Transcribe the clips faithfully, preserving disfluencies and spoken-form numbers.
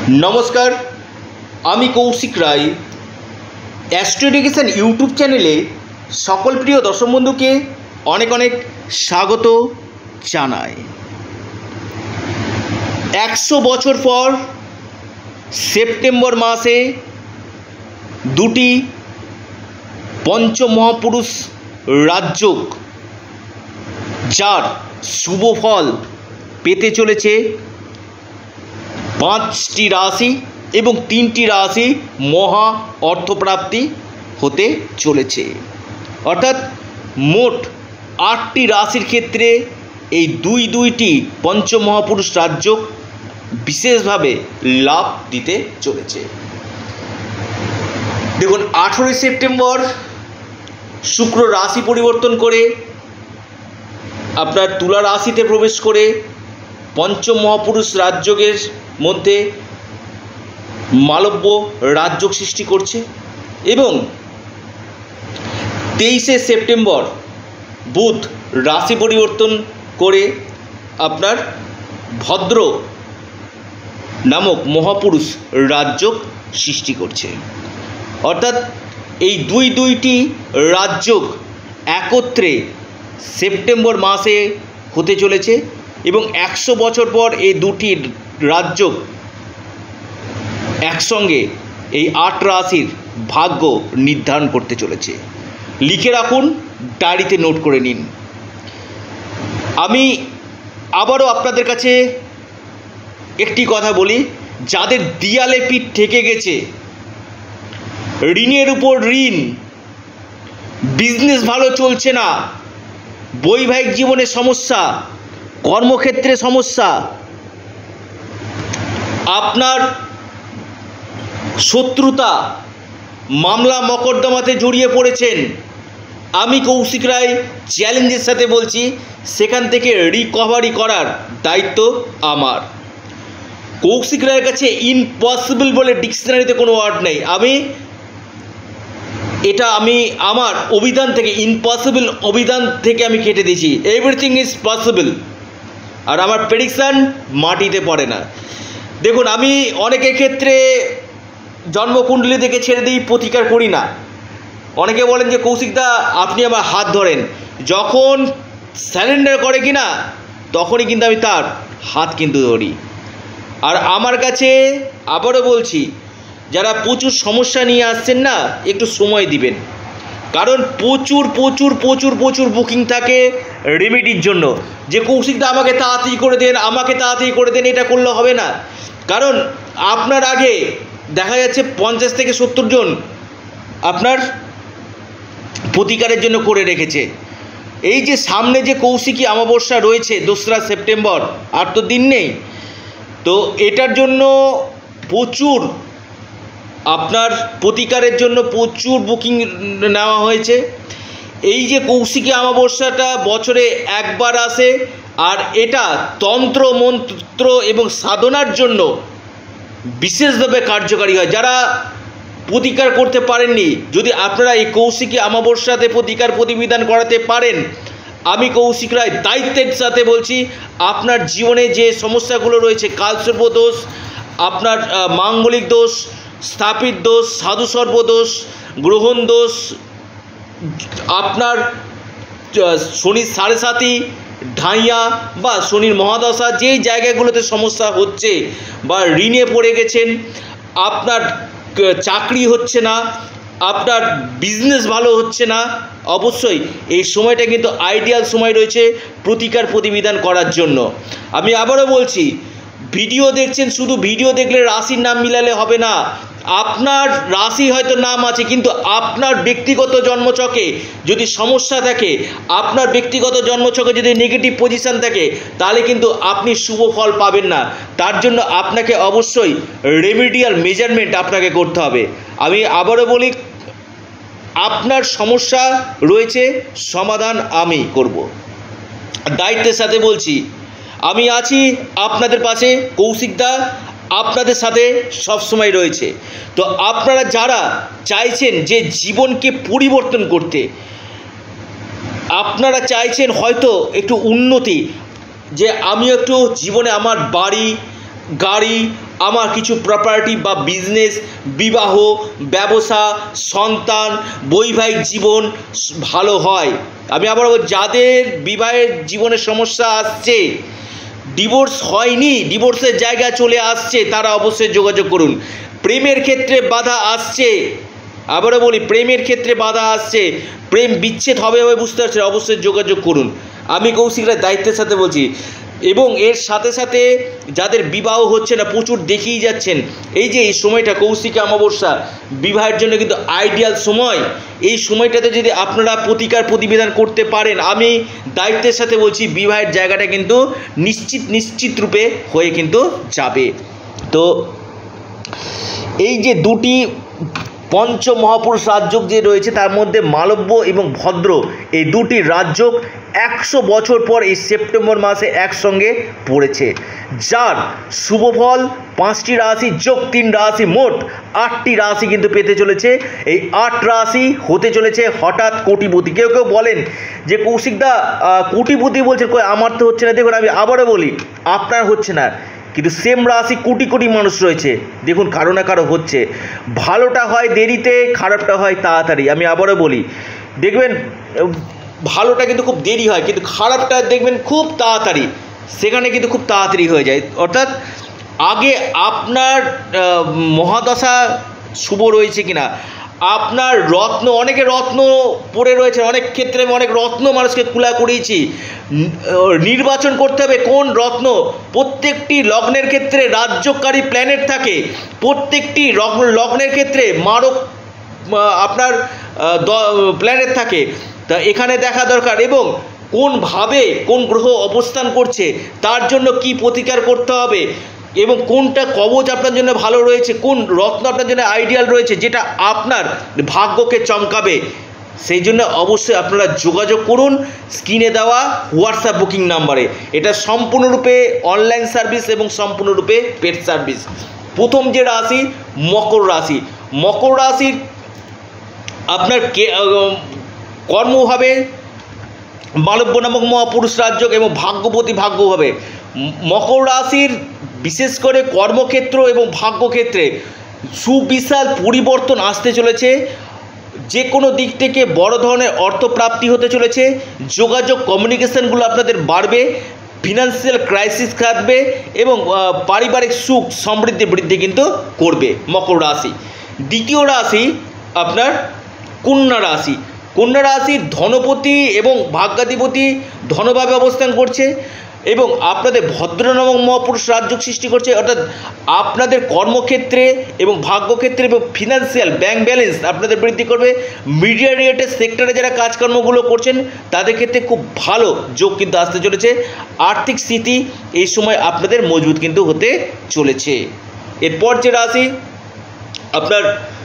नमस्कार आमी Koushik Roy astro education YouTube चैनेले सकल प्रिय दर्शक बंधु के अनेक अनेक स्वागत जानाई। एकशो बछर पर सेप्टेम्बर मासे दुटी पंच महापुरुष राजयोग जार शुभ फल पेते चलेছে पाँचटी राशि एवं तीनटी राशि महा अर्थप्राप्ति होते चलेছে अर्थात मोट आठटी राशिर क्षेत्रे এই দুই দুইটি पंच महापुरुष राजयोग विशेषভাবে लाभ দিতে চলেছে। দেখুন আঠারোই সেপ্টেম্বর শুক্র রাশি পরিবর্তন করে আপনার তুলা রাशिते प्रवेश করে पंच महापुरुष राजयोगের মধ্যে মালব্য রাজযোগ সৃষ্টি করছে এবং তেইশে সেপ্টেম্বর বুধ রাশি পরিবর্তন করে আপনার ভদ্র নামক মহাপুরুষ রাজযোগ সৃষ্টি করছে। অর্থাৎ এই দুই দুইটি রাজযোগ একত্রে সেপ্টেম্বর মাসে হতে চলেছে এবং একশো বছর পর এই দুটি রাজযোগ একসঙ্গে এই আট রাশির ভাগ্য নির্ধারণ করতে চলেছে। লিখে রাখুন, ডায়েরিতে নোট করে নিন। আমি আবারও আপনাদের কাছে একটি কথা বলি, যাদের দিয়ালে পিঠ ঠেকে গেছে, ঋণের উপর ঋণ, বিজনেস ভালো চলছে না, বৈবাহিক জীবনে সমস্যা, কর্মক্ষেত্রে সমস্যা, আপনার শত্রুতা, মামলা মকদ্দমাতে জড়িয়ে পড়েছেন, আমি কৌশিক রায় চ্যালেঞ্জের সাথে বলছি সেখান থেকে রিকভারি করার দায়িত্ব আমার। কৌশিক রায়ের কাছে ইম্পসিবল বলে ডিকশনারিতে কোনো ওয়ার্ড নেই। আমি এটা আমি আমার অভিধান থেকে ইম্পসিবল অভিধান থেকে আমি কেটে দিয়েছি। Everything is possible. আর আমার প্রেডিকশান মাটিতে পড়ে না। দেখুন আমি অনেকের ক্ষেত্রে জন্মকুণ্ডলী থেকে ছেড়ে দিই, প্রতিকার করি না। অনেকে বলেন যে কৌশিকদা আপনি আমার হাত ধরেন, যখন স্যারেন্ডার করে কি না তখনই কিন্তু আমি তার হাত কিন্তু ধরি। আর আমার কাছে আবারও বলছি, যারা প্রচুর সমস্যা নিয়ে আসছেন না, একটু সময় দিবেন, কারণ প্রচুর প্রচুর প্রচুর প্রচুর বুকিং থাকে রেমেডির জন্য, যে কৌশিকদা আমাকে তাড়াতাড়ি করে দেন, আমাকে তাড়াতাড়ি করে দেন। এটা করলে হবে না, কারণ আপনার আগে দেখা যাচ্ছে পঞ্চাশ থেকে সত্তর জন আপনার প্রতিকারের জন্য করে রেখেছে। এই যে সামনে যে কৌশিকী অমাবস্যা রয়েছে দোসরা সেপ্টেম্বর, আর তো দিন নেই, তো এটার জন্য প্রচুর আপনার প্রতিকারের জন্য প্রচুর বুকিং নেওয়া হয়েছে। এই যে কৌশিকী অমাবস্যাটা বছরে একবার আসে, আর এটা তন্ত্র মন্ত্র এবং সাধনার জন্য বিশেষভাবে কার্যকারী হয়। যারা প্রতিকার করতে পারেননি, যদি আপনারা এই কৌশিকী অমাবস্যাতে প্রতিকার প্রতিবিধান করাতে পারেন, আমি কৌশিক রায় দায়িত্বের সাথে বলছি, আপনার জীবনে যে সমস্যাগুলো রয়েছে, কালসর্প দোষ, আপনার মাঙ্গলিক দোষ, স্থাপিত দোষ, সাধু সর্বদোষ, গ্রহণ দোষ, আপনার শনির সাড়ে সাতি, ঢাইয়া বা শনির মহাদশা, যেই জায়গাগুলোতে সমস্যা হচ্ছে, বা ঋণে পড়ে গেছেন, আপনার চাকরি হচ্ছে না, আপনার বিজনেস ভালো হচ্ছে না, অবশ্যই এই সময়টা কিন্তু আইডিয়াল সময় রয়েছে প্রতিকার প্রতিবিধান করার জন্য। আমি আবারও বলছি, ভিডিও দেখছেন, শুধু ভিডিও দেখলে রাশির নাম মিলালে হবে না। আপনার রাশি হয়তো নাম আছে, কিন্তু আপনার ব্যক্তিগত জন্মছকে যদি সমস্যা থাকে, আপনার ব্যক্তিগত জন্মছকে যদি নেগেটিভ পজিশান থাকে, তাহলে কিন্তু আপনি শুভ ফল পাবেন না। তার জন্য আপনাকে অবশ্যই রেমেডিয়াল মেজারমেন্ট আপনাকে করতে হবে। আমি আবারও বলি, আপনার সমস্যা রয়েছে, সমাধান আমি করব। দায়িত্বের সাথে বলছি, আমি আছি আপনাদের পাশে, কৌশিকদা আপনাদের সাথে সব সময় রয়েছে। তো আপনারা যারা চাইছেন যে জীবনকে পরিবর্তন করতে, আপনারা চাইছেন হয়তো একটু উন্নতি, যে আমি একটু জীবনে আমার বাড়ি গাড়ি আমার কিছু প্রপার্টি বা বিজনেস, বিবাহ, ব্যবসা, সন্তান, বৈবাহিক জীবন ভালো হয়। আমি আবার যাদের বিবাহের জীবনে সমস্যা আসছে, ডিভোর্স হয়নি, ডিভোর্সের জায়গা চলে আসছে, তারা অবশ্যই যোগাযোগ করুন। প্রেমের ক্ষেত্রে বাধা আসছে, আবারও বলি প্রেমের ক্ষেত্রে বাধা আসছে, প্রেম বিচ্ছেদ হবে হবে বুঝতে পারছেন, অবশ্যই যোগাযোগ করুন। আমি কৌশিক রায় দায়িত্বের সাথে বলছি। এবং এর সাথে সাথে যাদের বিবাহ হচ্ছে না, প্রচুর দেখেই যাচ্ছেন, এই যে এই সময়টা কৌশিকী অমাবস্যা বিবাহের জন্য কিন্তু আইডিয়াল সময়। এই সময়টাতে যদি আপনারা প্রতিকার প্রতিবিধান করতে পারেন, আমি দায়িত্বের সাথে বলছি বিবাহের জায়গাটা কিন্তু নিশ্চিত নিশ্চিত রূপে হয়ে কিন্তু যাবে। তো এই যে দুটি পঞ্চ মহাপুরুষ রাজযোগ যে রয়েছে, তার মধ্যে মালব্য এবং ভদ্র এই দুটি রাজযোগ একশো বছর পর এই সেপ্টেম্বর মাসে একসঙ্গে পড়েছে, যার শুভফল পাঁচটি রাশি যোগ তিন রাশি, মোট আটটি রাশি কিন্তু পেতে চলেছে। এই আট রাশি হতে চলেছে হঠাৎ কোটিপতি। কেউ কেউ বলেন যে কৌশিকদা কোটিপতি বলছেন, কই আমার তো হচ্ছে না। দেখুন আমি আবারও বলি, আপনার হচ্ছে না, কিন্তু সেম রাশি কোটি কোটি মানুষ রয়েছে, দেখুন কারো না কারো হচ্ছে। ভালোটা হয় দেরিতে, খারাপটা হয় তাড়াতাড়ি। আমি আবারও বলি, দেখবেন ভালোটা কিন্তু খুব দেরি হয়, কিন্তু খারাপটা দেখবেন খুব তাড়াতাড়ি, সেখানে কিন্তু খুব তাড়াতাড়ি হয়ে যায়। অর্থাৎ আগে আপনার মহাদশা শুভ রয়েছে কিনা, আপনার রত্ন, অনেকে রত্ন পড়ে রয়েছে, অনেক ক্ষেত্রে অনেক রত্ন মানুষকে খোলা করিয়েছি, নির্বাচন করতে হবে কোন রত্ন। প্রত্যেকটি লগ্নের ক্ষেত্রে রাজ্যকারী প্ল্যানেট থাকে, প্রত্যেকটি লগ্নের ক্ষেত্রে মারক আপনার প্ল্যানেট থাকে, তা এখানে দেখা দরকার। এবং কোনভাবে কোন গ্রহ অবস্থান করছে, তার জন্য কি প্রতিকার করতে হবে, এবং কোনটা কবচ আপনার জন্য ভালো রয়েছে, কোন রত্ন আপনার জন্য আইডিয়াল রয়েছে, যেটা আপনার ভাগ্যকে চমকাবে, সেই জন্য অবশ্যই আপনারা যোগাযোগ করুন স্ক্রিনে দেওয়া হোয়াটসঅ্যাপ বুকিং নাম্বারে। এটা সম্পূর্ণরূপে অনলাইন সার্ভিস এবং সম্পূর্ণরূপে পেড সার্ভিস। প্রথম যে রাশি মকর রাশি, মকর রাশির আপনার কর্মভাবে মালব্য নামক মহাপুরুষ রাজযোগ এবং ভাগ্যপতি ভাগ্যভাবে। মকর রাশির বিশেষ করে কর্মক্ষেত্র এবং ভাগ্যক্ষেত্রে সুবিশাল পরিবর্তন আসতে চলেছে। যে কোনো দিক থেকে বড় ধরনের অর্থপ্রাপ্তি হতে চলেছে, যোগাযোগ কমিউনিকেশনগুলো আপনাদের বাড়বে, ফিনান্সিয়াল ক্রাইসিস কাটবে এবং পারিবারিক সুখ সমৃদ্ধি বৃদ্ধি কিন্তু করবে মকর রাশি। দ্বিতীয় রাশি আপনার কন্যা রাশি। কন্যা রাশির ধনপতি এবং ভাগ্যাধিপতি ধনভাবে অবস্থান করছে এবং আপনাদের ভদ্র নামক মহাপুরুষ রাজযোগ সৃষ্টি করছে। অর্থাৎ আপনাদের কর্মক্ষেত্রে এবং ভাগ্যক্ষেত্রে এবং ফিনান্সিয়াল ব্যাংক ব্যালেন্স আপনাদের বৃদ্ধি করবে। মিডিয়া রিলেটেড সেক্টরে যারা কাজকর্মগুলো করছেন তাদের ক্ষেত্রে খুব ভালো যোগ কিন্তু আসতে চলেছে। আর্থিক স্থিতি এই সময় আপনাদের মজবুত কিন্তু হতে চলেছে। এরপর যে রাশি আপনার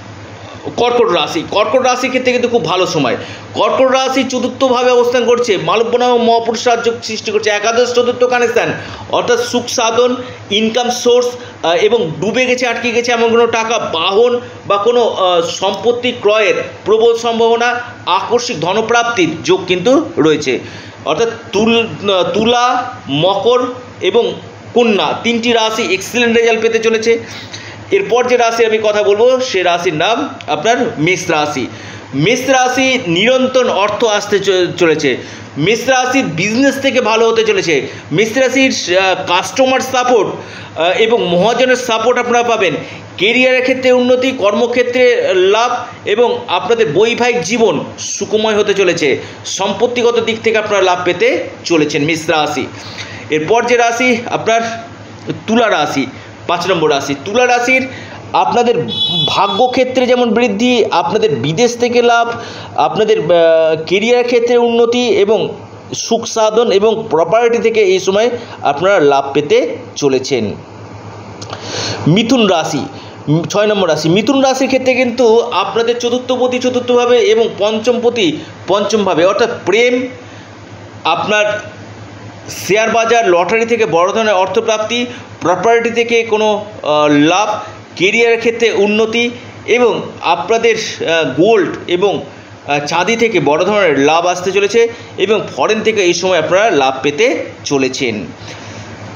কর্কট রাশি। কর্কট রাশির ক্ষেত্রে কিন্তু খুব ভালো সময়। কর্কট রাশি চতুর্থভাবে অবস্থান করছে, মালব্য নামক মহাপুরুষ রাজযোগ সৃষ্টি করছে, একাদশ চতুর্থ কানেকশান, অর্থাৎ সুখ সাধন, ইনকাম সোর্স এবং ডুবে গেছে আটকে গেছে এমন কোনো টাকা, বাহন বা কোনো সম্পত্তি ক্রয়ের প্রবল সম্ভাবনা, আকস্মিক ধনপ্রাপ্তির যোগ কিন্তু রয়েছে। অর্থাৎ তুল তুলা মকর এবং কন্যা তিনটি রাশি এক্সিলেন্ট রেজাল্ট পেতে চলেছে। এরপর যে রাশি আমি কথা বলবো সে রাশির নাম আপনার মেষ রাশি। মেষ রাশি নিরন্তর অর্থ আসতে চলেছে। মেষ রাশির বিজনেস থেকে ভালো হতে চলেছে। মেষ রাশির কাস্টমার সাপোর্ট এবং মহাজনের সাপোর্ট আপনারা পাবেন। কেরিয়ারের ক্ষেত্রে উন্নতি, কর্মক্ষেত্রে লাভ এবং আপনাদের বৈবাহিক জীবন সুখময় হতে চলেছে। সম্পত্তিগত দিক থেকে আপনারা লাভ পেতে চলেছেন মেষ রাশি। এরপর যে রাশি আপনার তুলা রাশি, পাঁচ নম্বর রাশি। তুলা রাশির আপনাদের ভাগ্যক্ষেত্রে যেমন বৃদ্ধি, আপনাদের বিদেশ থেকে লাভ, আপনাদের কেরিয়ার ক্ষেত্রে উন্নতি এবং সুখ সাধন এবং প্রপার্টি থেকে এই সময় আপনারা লাভ পেতে চলেছেন। মিথুন রাশি, ছয় নম্বর রাশি। মিথুন রাশির ক্ষেত্রে কিন্তু আপনাদের চতুর্থপতি চতুর্থভাবে এবং পঞ্চমপতি পঞ্চমভাবে, অর্থাৎ প্রেম, আপনার শেয়ার বাজার, লটারি থেকে বড় ধরনের অর্থপ্রাপ্তি, প্রপার্টি থেকে কোনো লাভ, কেরিয়ারের ক্ষেত্রে উন্নতি এবং আপনাদের গোল্ড এবং চাঁদি থেকে বড় ধরনের লাভ আসতে চলেছে এবং ফরেন থেকে এই সময় আপনারা লাভ পেতে চলেছেন। এরপর যে রাশি আপনার বৃশ্চিক রাশি। বৃশ্চিক রাশির ক্ষেত্রে কিন্তু আপনাদের কর্মক্ষেত্রে এবং ভাগ্যক্ষেত্রে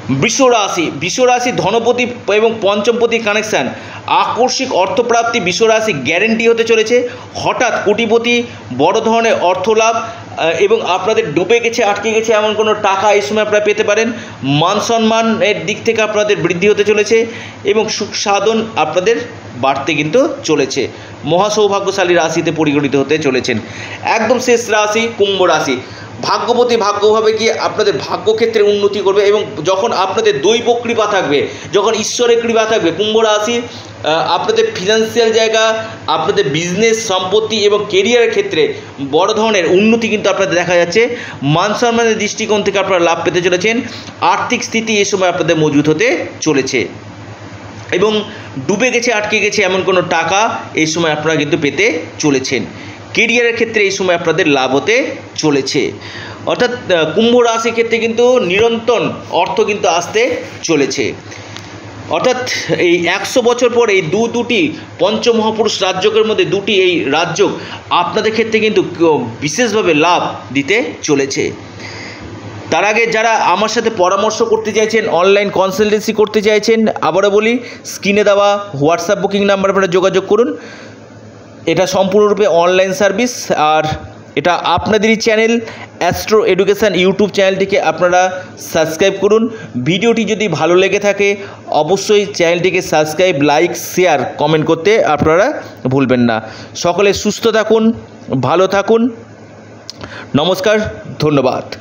বৃষ রাশি, বৃষ রাশি ধনপতি এবং পঞ্চমপতি কানেকশান, আকস্মিক অর্থপ্রাপ্তি বৃষ রাশি গ্যারেন্টি হতে চলেছে। হঠাৎ কোটিপতি, বড় ধরনের অর্থ লাভ এবং আপনাদের ডুবে গেছে আটকে গেছে এমন কোনো টাকা এই সময় আপনারা পেতে পারেন। মান সম্মানের দিক থেকে আপনাদের বৃদ্ধি হতে চলেছে এবং সুখ সাধন আপনাদের বাড়তে কিন্তু চলেছে। মহাসৌভাগ্যশালী রাশিতে পরিগণিত হতে চলেছেন। একদম শেষ রাশি কুম্ভ রাশি। ভাগ্যবতী ভাগ্যভাবে গিয়ে আপনাদের ভাগ্যক্ষেত্রে উন্নতি করবে এবং যখন আপনাদের দৈব কৃপা থাকবে, যখন ঈশ্বরের কৃপা থাকবে, কুম্ভ রাশি আপনাদের ফিনান্সিয়াল জায়গা, আপনাদের বিজনেস, সম্পত্তি এবং কেরিয়ারের ক্ষেত্রে বড় ধরনের উন্নতি কিন্তু আপনাদের দেখা যাচ্ছে। মান সম্মানের দৃষ্টিকোণ থেকে আপনারা লাভ পেতে চলেছেন। আর্থিক স্থিতি এ সময় আপনাদের মজবুত হতে চলেছে এবং ডুবে গেছে আটকে গেছে এমন কোনো টাকা এই সময় আপনারা কিন্তু পেতে চলেছেন। কেরিয়ারের ক্ষেত্রে এই সময় আপনাদের লাভ হতে চলেছে। অর্থাৎ কুম্ভ রাশির ক্ষেত্রে কিন্তু নিরন্তর অর্থ কিন্তু আসতে চলেছে। অর্থাৎ এই একশো বছর পর এই দু দুটি পঞ্চমহাপুরুষ রাজযোগের মধ্যে দুটি এই রাজযোগ আপনাদের ক্ষেত্রে কিন্তু বিশেষভাবে লাভ দিতে চলেছে। তার আগে যারা আমার সাথে পরামর্শ করতে চাইছেন, অনলাইন কনসালটেন্সি করতে চাইছেন, আবারও বলি স্ক্রিনে দেওয়া হোয়াটসঅ্যাপ বুকিং নাম্বার আপনারা যোগাযোগ করুন। এটা সম্পূর্ণরূপে অনলাইন সার্ভিস আর এটা আপনাদেরই চ্যানেল অ্যাস্ট্রো এডুকেশান ইউটিউব চ্যানেলটিকে আপনারা সাবস্ক্রাইব করুন। ভিডিওটি যদি ভালো লেগে থাকে অবশ্যই চ্যানেলটিকে সাবস্ক্রাইব, লাইক, শেয়ার, কমেন্ট করতে আপনারা ভুলবেন না। সকলে সুস্থ থাকুন, ভালো থাকুন। নমস্কার, ধন্যবাদ।